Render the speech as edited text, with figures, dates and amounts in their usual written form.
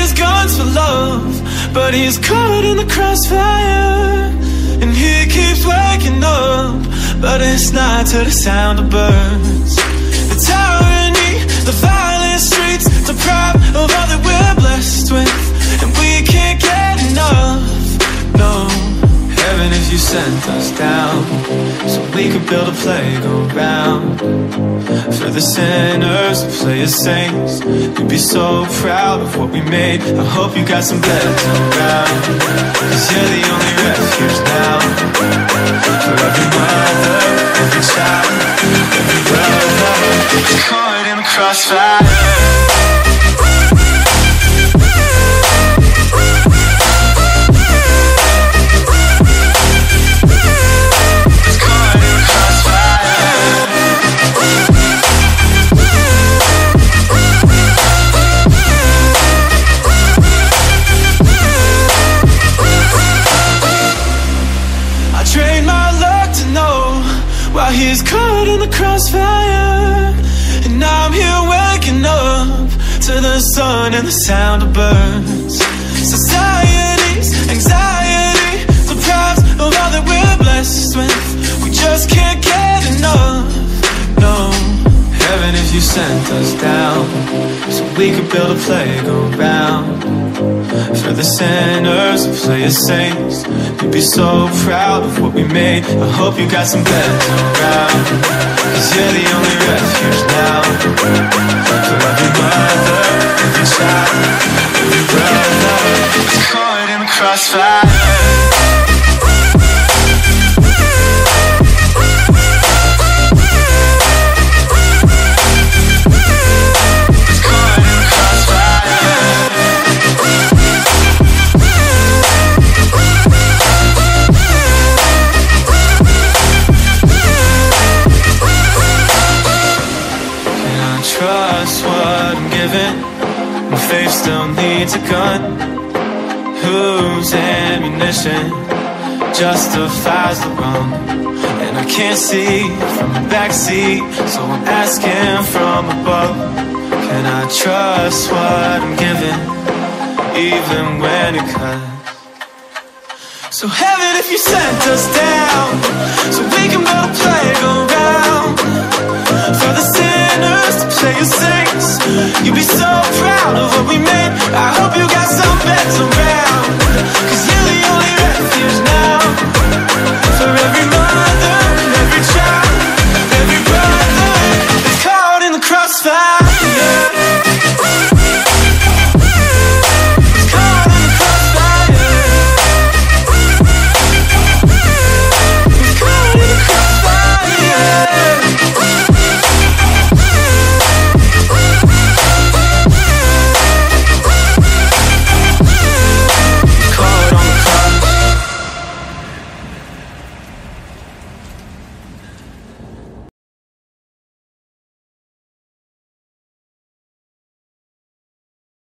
his guns for love, but he's caught in the crossfire. And he keeps waking up, but it's not to the sound of birds. The tyranny, the violent streets, deprived of all that we're blessed with, and we can't get enough, no. Heaven if you sent us down, so we could build a playground for the sinners who play as saints. You'd be so proud of what we made. I hope you got some beds around, 'cause you're the only refuge now for every mother, every child, every brother caught in the crossfire. He's caught in the crossfire, and I'm here waking up to the sun and the sound of birds. Society's anxiety deprives of all that we're blessed with. We just can't get enough, no. Heaven if you sent us down, so we could build a playground for the sinners who play as saints. You'd be so proud of what we made. I hope you got some beds around, 'cause you're the only refuge now for every mother, every child, every brother caught in the crossfire. Trust what I'm given. My faith still needs a gun. Whose ammunition justifies the wrong? And I can't see from the backseat, so I'm asking from above. Can I trust what I'm given, even when it cuts? So heaven if you sent us down, so we can build a place